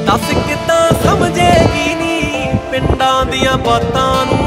दस किदां समझेगी नी पिंडां दियां बातां नूं।